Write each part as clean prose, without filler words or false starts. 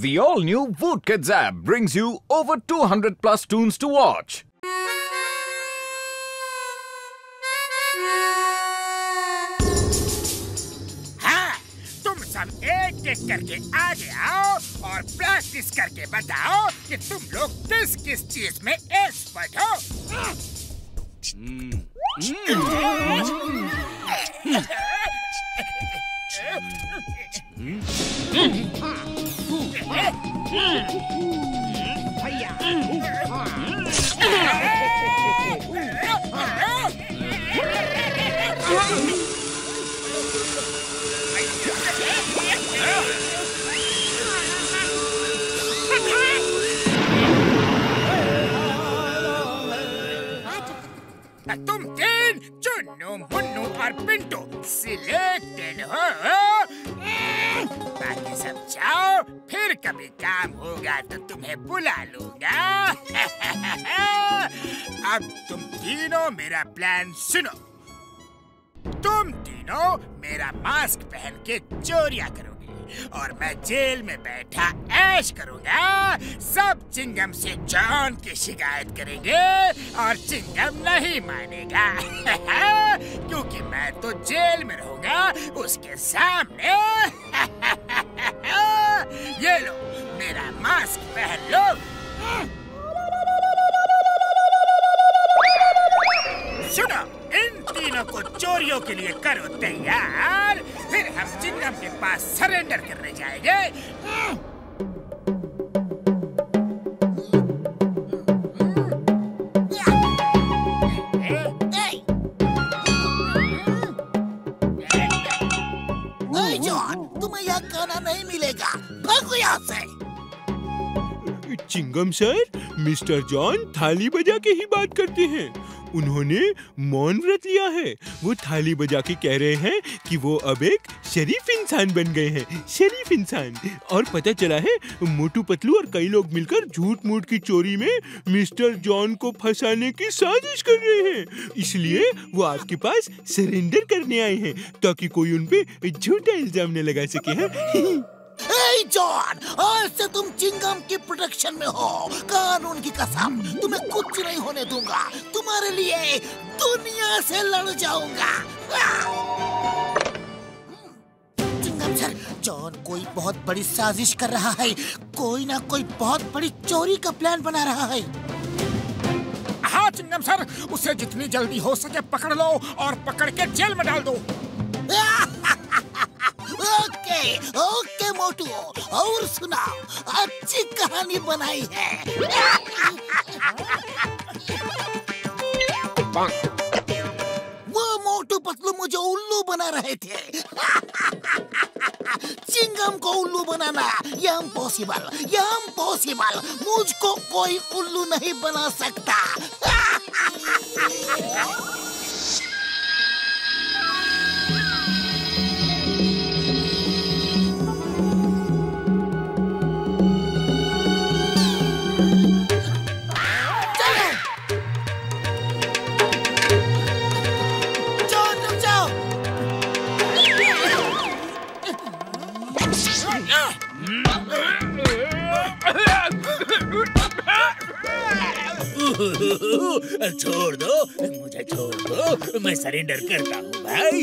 The all-new Voot Kids app brings you over 200 plus tunes to watch. हाँ, तुम सब एक-एक करके आगे आओ और प्रैक्टिस करके बताओ कि तुम लोग किस चीज में एक्सपर्ट हो। तुम तीन चुन्नू मुन्नू और पिंटू सिलेक्टेड हो। बाकी सब जाओ, फिर कभी काम होगा तो तुम्हें बुला लूंगा। अब तुम तीनों मेरा प्लान सुनो। तुम तीनों मेरा मास्क पहन के चोरियां करोगे और मैं जेल में बैठा ऐश करूंगा। सब चिंगम से जॉन की शिकायत करेंगे और चिंगम नहीं मानेगा क्योंकि मैं तो जेल में रहूंगा उसके सामने। ये लो, मेरा मास्क पहन लो। सुनो, इन तीनों को चोरियों के लिए करो तैयार, फिर हम चिंगम के पास सरेंडर करने जाएंगे। नहीं जॉन, तुम्हें यहाँ खाना नहीं मिलेगा, भागो यहाँ से। चिंगम सर, मिस्टर जॉन थाली बजा के ही बात करते हैं। उन्होंने मौन व्रत लिया है। वो थाली बजा के कह रहे हैं कि वो अब एक शरीफ इंसान बन गए हैं, शरीफ इंसान। और पता चला है मोटू पतलू और कई लोग मिलकर झूठ मूठ की चोरी में मिस्टर जॉन को फंसाने की साजिश कर रहे हैं। इसलिए वो आपके पास सरेंडर करने आए हैं ताकि कोई उन पे झूठा इल्जाम न लगा सके। हैं? जॉन, आज से तुम चिंगम की प्रोटेक्शन में हो। कानून की कसम, तुम्हें कुछ नहीं होने दूंगा। तुम्हारे लिए दुनिया से लड़ जाऊंगा। चिंगम सर, जॉन कोई बहुत बड़ी साजिश कर रहा है। कोई ना कोई बहुत बड़ी चोरी का प्लान बना रहा है। हाँ चिंगम सर, उसे जितनी जल्दी हो सके पकड़ लो और पकड़ के जेल में डाल दो। ओके मोटू, और सुनाओ, अच्छी कहानी बनाई है। वो मोटू पतलू मुझे उल्लू बना रहे थे। चिंगम को उल्लू बनाना ये इम्पॉसिबल। मुझको कोई उल्लू नहीं बना सकता। छोड़ दो, मुझे छोड़ दो, मैं सरेंडर करता हूँ भाई।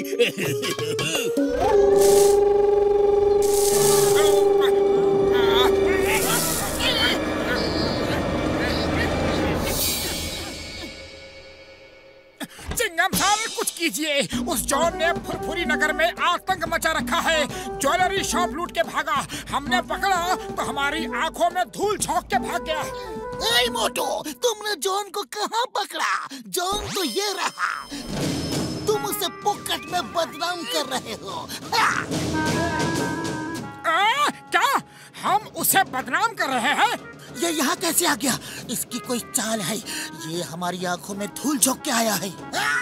चिंगम साहब कुछ कीजिए, उस जॉन ने फुरफुरी नगर में आतंक मचा रखा है। ज्वेलरी शॉप लूट के भागा, हमने पकड़ा तो हमारी आंखों में धूल झोंक के भाग गया। ए मोटू, तुमने जॉन को कहाँ पकड़ा? जॉन तो ये रहा। तुम उसे पॉकेट में बदनाम कर रहे हो। क्या हम उसे बदनाम कर रहे हैं? ये यहाँ कैसे आ गया? इसकी कोई चाल है। ये हमारी आंखों में धूल झोंक के आया है।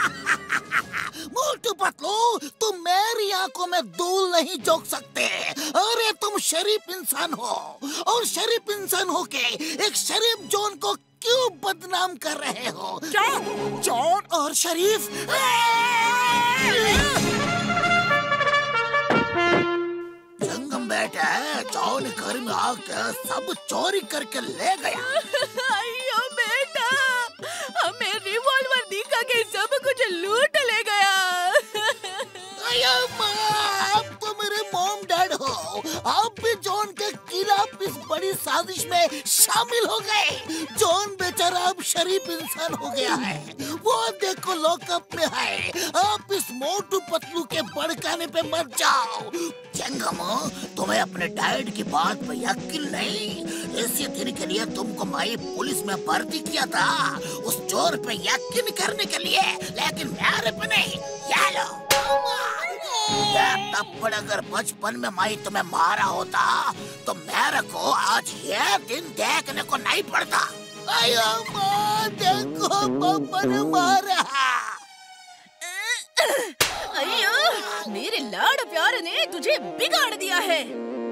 मोटू पतलू, तुम मेरी आंखों में धूल नहीं झोंक सकते। अरे तुम शरीफ इंसान हो, और शरीफ इंसान होके एक शरीफ जॉन को क्यों बदनाम कर रहे हो? क्या जॉन और शरीफ? संगम बैठ बेटा, जॉन घर में आकर सब चोरी करके ले गया। अयो बेटा, हमें रिवॉल्वर दिखा के सब कुछ लूट ले गया। अयो माँ, आप तो मेरे मॉम डैड हो, आप भी जॉन के खिलाफ इस बड़ी साजिश में शामिल हो गए। जॉन बेचारा अब शरीफ इंसान हो गया है, वो देखो लॉकअप में है। आप इस मोटू पतलू के भड़काने पे मत जाओ। चिंगम, तुम्हें अपने डैड की बात पे यकीन नहीं, इसी दिन के लिए तुमको मैं पुलिस में भर्ती किया था, उस चोर पे यकीन करने के लिए, लेकिन मेरे पे नहीं। ये लो, तब अगर बचपन में मैं तुम्हें मारा होता तो मेरे को आज ये दिन देखने को नहीं पड़ता। अयो माँ, देखो पापा ने मारा। अयो, मेरे लाड़ प्यार ने तुझे बिगाड़ दिया है।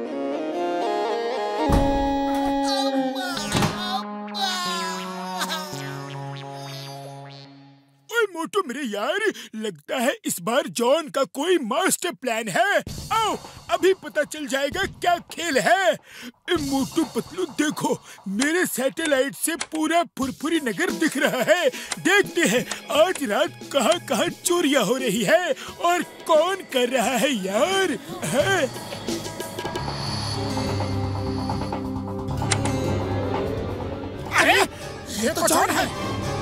मोटू मेरे यार, लगता है इस बार जॉन का कोई मास्टर प्लान है। आओ अभी पता चल जाएगा क्या खेल है। मोटू पतलू देखो, मेरे सैटेलाइट से पूरा फुरफुरी नगर दिख रहा है। देखते हैं आज रात कहाँ कहाँ चोरियां हो रही है और कौन कर रहा है यार। है? अरे ये तो जॉन है।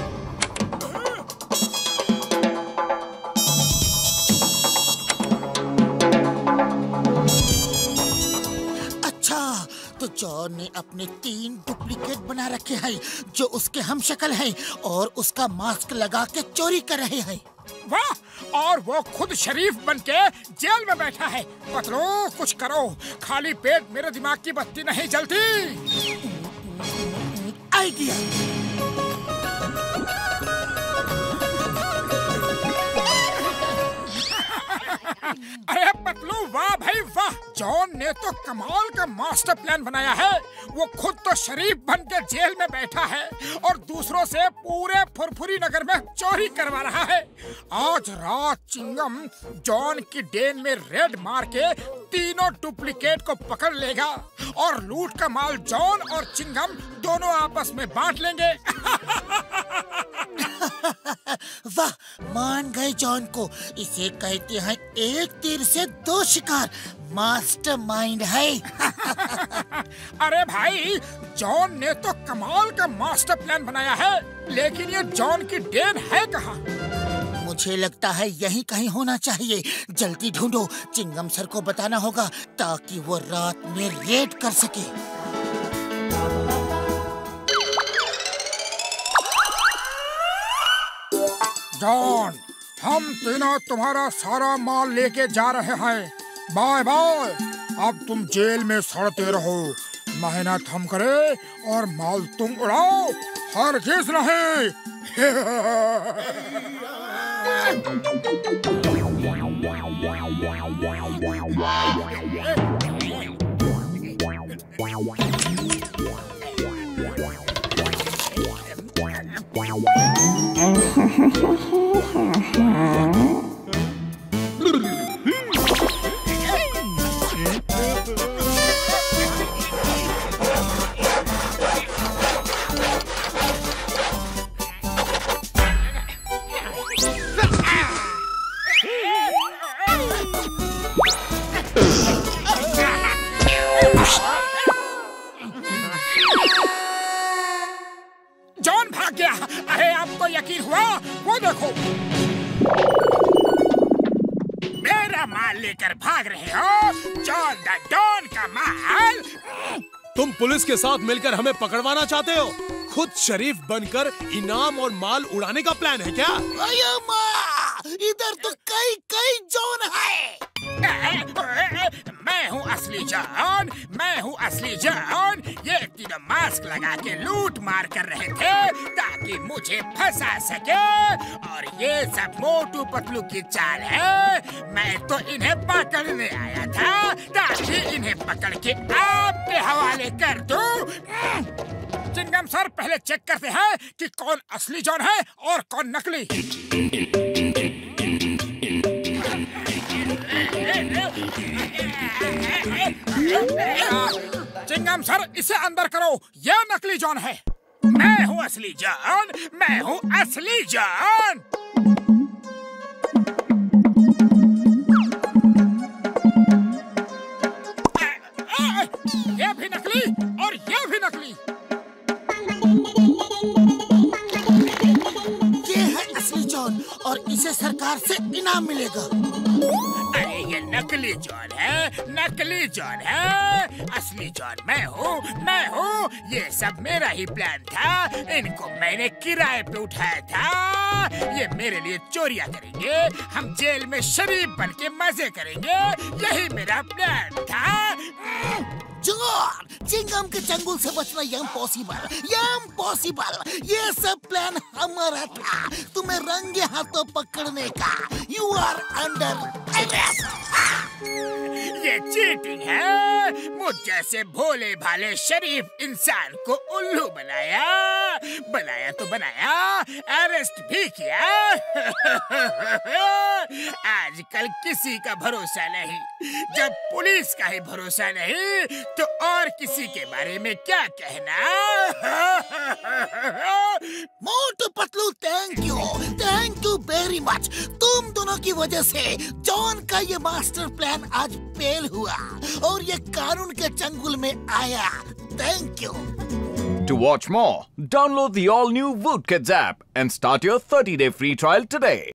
तो जॉन ने अपने 3 डुप्लीकेट बना रखे हैं जो उसके हमशक्ल हैं और उसका मास्क लगा के चोरी कर रहे हैं। वाह, और वो खुद शरीफ बनके जेल में बैठा है। पतलू कुछ करो, खाली पेट मेरे दिमाग की बत्ती नहीं जलती। आइडिया। अरे पतलू, वाह भाई वाह, जॉन ने तो कमाल का मास्टर प्लान बनाया है। वो खुद तो शरीफ बन के जेल में बैठा है और दूसरों से पूरे फुरफुरी नगर में चोरी करवा रहा है। आज रात चिंगम जॉन की डेन में रेड मार के तीनों डुप्लीकेट को पकड़ लेगा और लूट का माल जॉन और चिंगम दोनों आपस में बांट लेंगे। वाह, मान गए जॉन को। इसे कहते हैं एक तीर से 2 शिकार। मास्टरमाइंड है। अरे भाई, जॉन ने तो कमाल का मास्टर प्लान बनाया है, लेकिन ये जॉन की डेन है कहाँ? मुझे लगता है यहीं कहीं होना चाहिए। जल्दी ढूंढो, चिंगम सर को बताना होगा ताकि वो रात में रेड कर सके। जॉन, हम तीनों तुम्हारा सारा माल लेके जा रहे हैं। Bye bye. अब तुम जेल में सड़ते रहो, मेहनत हम करें और माल तुम उड़ाओ, हरगिज़ नहीं। जॉन भाग गया। अरे आपको यकीन हुआ? वो देखो, मेरा माल लेकर भाग रहे हो। जॉन द डॉन का माल। तुम पुलिस के साथ मिलकर हमें पकड़वाना चाहते हो? खुद शरीफ बनकर इनाम और माल उड़ाने का प्लान है क्या? अयो माँ, इधर तो कई जॉन है। मैं हूँ असली जॉन, मैं हूँ असली जॉन। ये तीनों मास्क लगा के लूट मार कर रहे थे ताकि मुझे फंसा सके, और ये सब मोटू पतलू की चाल है। मैं तो इन्हें पकड़ने आया था ताकि इन्हें पकड़ के आपके हवाले कर दूं। चिंगम सर, पहले चेक करते हैं कि कौन असली जॉन है और कौन नकली। चिंगम सर, इसे अंदर करो। यह नकली जॉन है। मैं हूँ असली जॉन, मैं हूँ असली जॉन। ये भी नकली और ये भी नकली। ये है असली जॉन और इसे सरकार से इनाम मिलेगा। अरे ये नकली जॉन है, नकली जॉन है। असली जॉन मैं हूँ। ये सब मेरा ही प्लान था। इनको मैंने किराए पे उठाया था। ये मेरे लिए चोरियां करेंगे, हम जेल में शरीफ बन के मजे करेंगे। यही मेरा प्लान था। जॉन, चिंगम के चंगुल से बचना इम्पॉसिबल। ये सब प्लान हमारा था, तुम्हें रंगे हाथों पकड़ने का। You are under arrest. ये चीटिंग है। मुझ जैसे भोले भाले शरीफ इंसान को उल्लू बनाया तो बनाया, अरेस्ट भी किया। आजकल किसी का भरोसा नहीं। जब पुलिस का ही भरोसा नहीं तो और किसी के बारे में क्या कहना। Motu Patlu, thank you very much. तुम दोनों की वजह से जॉन का ये मास्टर प्लान आज फेल हुआ और ये कानून के चंगुल में आया। Thank you. To watch more, download the all-new Woodkids app and start your 30-day free trial today.